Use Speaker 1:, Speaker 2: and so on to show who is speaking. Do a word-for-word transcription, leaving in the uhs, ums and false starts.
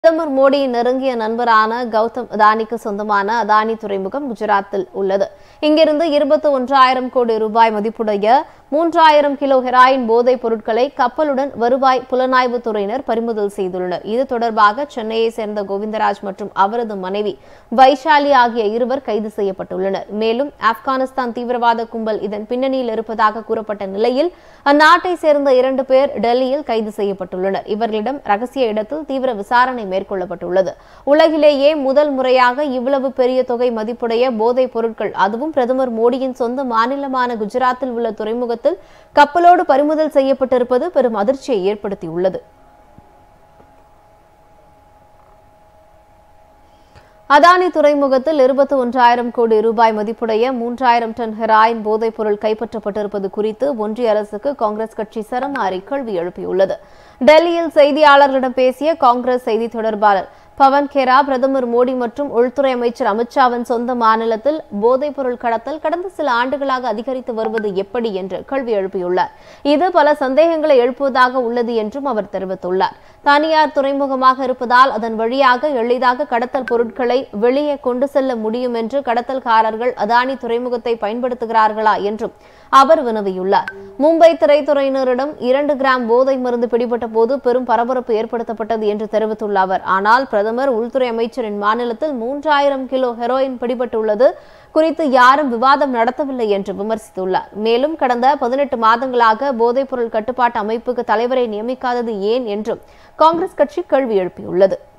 Speaker 1: பிரதமர் மோடியின் நெருங்கிய நண்பரான கௌதம் அதானிக்கு சொந்தமான அதானி துறைமுகம் குஜராத்தில் உள்ளது. இங்கிருந்து இருபத்தி ஒன்றாயிரம் கோடி ரூபாய் மதிப்புடைய மூன்றாயிரம் கிலோ ஹெராயின் போதைப் பொருட்களை கப்பலுடன் வருவாய் புலனாய்வு துறையினர் பறிமுதல் செய்துள்ளனர். இது தொடர்பாக சென்னையை சேர்ந்த கோவிந்தராஜ் மற்றும் அவரது மனைவி வைஷாலி ஆகிய இருவர் கைது செய்யப்பட்டுள்ளனர். மேலும் ஆப்கானிஸ்தான் தீவிரவாத கும்பல் இதன் பின்னணியில் இருப்பதாக கூறப்பட்ட நிலையில் அந்நாட்டை சேர்ந்த இரண்டு பேர் டெல்லியில் கைது செய்யப்பட்டுள்ளனர். இவர்களிடம் ரகசிய இடத்தில் தீவிர விசாரணை மேற்கொள்ளப்பட்டுள்ளது. உலகிலேயே முதல் முறையாக இவ்வளவு பெரிய தொகை மதிப்புடைய போதைப் பொருட்கள், அதுவும் பிரதமர் மோடியின் சொந்த மாநிலமான குஜராத்தில் உள்ள துறைமுகத்தில் கப்பலோடு பறிமுதல் செய்யப்பட்டிருப்பது பெரும் அதிர்ச்சியை ஏற்படுத்தியுள்ளது. அதானி துறைமுகத்தில் இருபத்தி ஒன்றாயிரம் கோடி ரூபாய் மதிப்புடைய மூன்றாயிரம் டன் ஹெராயின் போதைப் பொருள் கைப்பற்றப்பட்டிருப்பது குறித்து ஒன்றிய அரசுக்கு காங்கிரஸ் கட்சி சரமாரி கேள்வி எழுப்பியுள்ளது. டெல்லியில் செய்தியாளர்களிடம் பேசிய காங்கிரஸ் செய்தி தொடர்பாளர் பவன் கேரா, பிரதமர் மோடி மற்றும் உள்துறை அமைச்சர் அமித்ஷாவின் சொந்த மாநிலத்தில் போதைப் பொருள் கடத்தல் கடந்த சில ஆண்டுகளாக அதிகரித்து வருவது எப்படி என்று கேள்வி எழுப்பியுள்ளார். இது பல சந்தேகங்களை எழுப்புவதாக உள்ளது என்றும் அவர் தெரிவித்துள்ளார். தனியார் துறைமுகமாக இருப்பதால் அதன் வழியாக எளிதாக கடத்தல் பொருட்களை வெளியே கொண்டு செல்ல முடியும் என்று கடத்தல்காரர்கள் அதானி துறைமுகத்தை பயன்படுத்துகிறார்களா என்றும் அவர் வினவியுள்ளார். மும்பை திரைத்துறையினரிடம் இரண்டு கிராம் போதை மருந்து பிடிபட்ட போது பெரும் பரபரப்பு ஏற்படுத்தப்பட்டது என்று தெரிவித்துள்ள அவர், ஆனால் பிரதமர் உள்துறை அமைச்சரின் மாநிலத்தில் மூன்றாயிரம் கிலோ ஹெரோயின் பிடிபட்டுள்ளது குறித்து யாரும் விவாதம் நடத்தவில்லை என்று விமர்சித்துள்ளார். மேலும் கடந்த பதினெட்டு மாதங்களாக போதைப் பொருள் கட்டுப்பாட்டு அமைப்புக்கு தலைவரை நியமிக்காதது ஏன் என்றும் காங்கிரஸ் கட்சி கேள்வி எழுப்பியுள்ளது.